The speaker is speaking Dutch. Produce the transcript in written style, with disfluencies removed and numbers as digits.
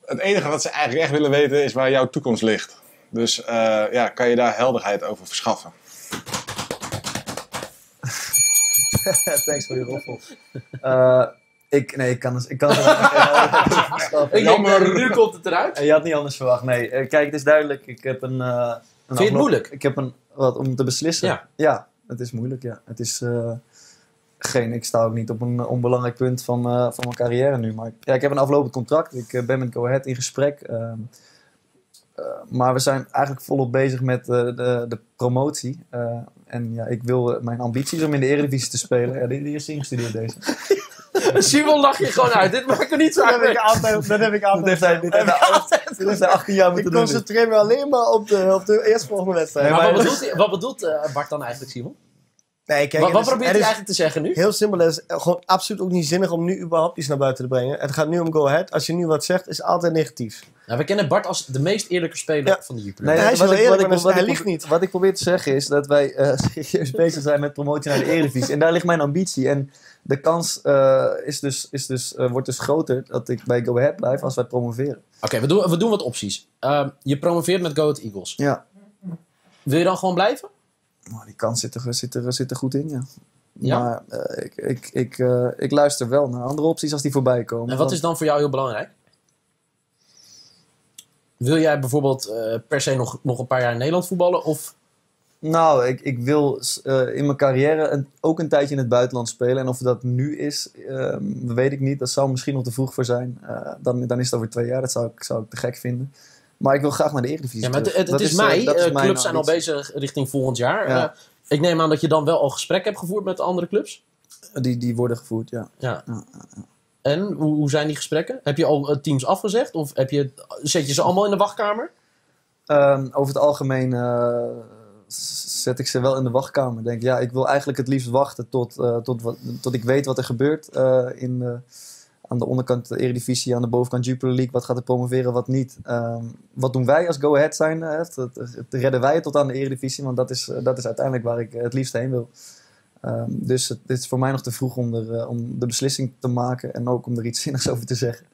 het enige wat ze eigenlijk echt willen weten is waar jouw toekomst ligt. Dus kan je daar helderheid over verschaffen? Thanks voor je roffel. Ik kan het Jammer. Nu komt het eruit. Je had niet anders verwacht. Nee, kijk, het is duidelijk. Ik heb een Vind je het moeilijk? Ik heb om te beslissen. Ja, het is moeilijk. Ja, het is ik sta ook niet op een onbelangrijk punt van mijn carrière nu. Maar ik heb een aflopend contract. Ik ben met Go Ahead in gesprek. Maar we zijn eigenlijk volop bezig met de promotie. Mijn ambitie is om in de Eredivisie te spelen. Ja, die is ingestudeerd deze. Simon lach je gewoon uit. Dit maakt er niet zo uit. Dat heb ik altijd. Dit heeft hij 18 jaar moeten Ik doen. concentreer me alleen maar op de eerstvolgende wedstrijd. Maar wat bedoelt Bart dan eigenlijk, Simon? Nee, kijk, Wat probeert hij eigenlijk te zeggen nu? Heel simpel, het is gewoon absoluut ook niet zinnig om nu überhaupt iets naar buiten te brengen. Het gaat nu om Go Ahead. Als je nu wat zegt, is het altijd negatief. Nou, we kennen Bart als de meest eerlijke speler van de Jupiler. Nee, hij is wel eerlijk, maar hij liegt niet. Wat ik probeer te zeggen is dat wij serieus bezig zijn met promotie naar de Eredivisie. En daar ligt mijn ambitie. En de kans wordt dus groter dat ik bij Go Ahead blijf als wij promoveren. Oké, we doen wat opties. Je promoveert met Go Ahead Eagles. Ja. Wil je dan gewoon blijven? Oh, die kans zit er goed in, ja. Ja? Maar ik luister wel naar andere opties als die voorbij komen. En wat is dan voor jou heel belangrijk? Wil jij bijvoorbeeld per se nog een paar jaar in Nederland voetballen? Of? Nou, ik wil in mijn carrière ook een tijdje in het buitenland spelen. En of dat nu is, weet ik niet. Dat zou misschien nog te vroeg voor zijn. Dan is het over 2 jaar. Dat zou ik te gek vinden. Maar ik wil graag naar de Eredivisie. Ja, maar terug. het is mei. mijn Clubs zijn al ambitie. bezig richting volgend jaar. Ja. Ik neem aan dat je dan wel al gesprekken hebt gevoerd met de andere clubs? Die worden gevoerd, ja. Ja. En hoe zijn die gesprekken? Heb je al teams afgezegd? Of zet je ze allemaal in de wachtkamer? Over het algemeen zet ik ze wel in de wachtkamer. Denk, ik wil eigenlijk het liefst wachten tot ik weet wat er gebeurt aan de onderkant de Eredivisie, aan de bovenkant Jupiler League. Wat gaat er promoveren, wat niet. Wat doen wij als Go Ahead zijn? Redden wij het tot aan de Eredivisie? Want dat is uiteindelijk waar ik het liefst heen wil. Dus het is voor mij nog te vroeg om de beslissing te maken en ook om er iets zinnigs over te zeggen.